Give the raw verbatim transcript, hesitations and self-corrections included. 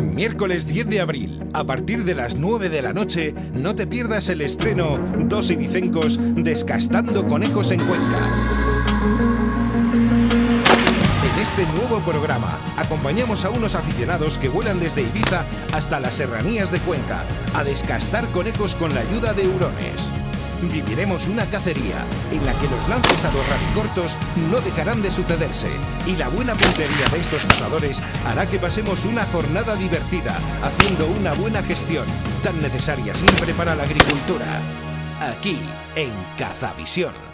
Miércoles diez de abril, a partir de las nueve de la noche, no te pierdas el estreno Dos ibicencos descastando conejos en Cuenca. En este nuevo programa, acompañamos a unos aficionados que vuelan desde Ibiza hasta las serranías de Cuenca a descastar conejos con la ayuda de hurones. Viviremos una cacería en la que los lances a los rabicortos no dejarán de sucederse y la buena puntería de estos cazadores hará que pasemos una jornada divertida haciendo una buena gestión, tan necesaria siempre para la agricultura. Aquí, en Cazavisión.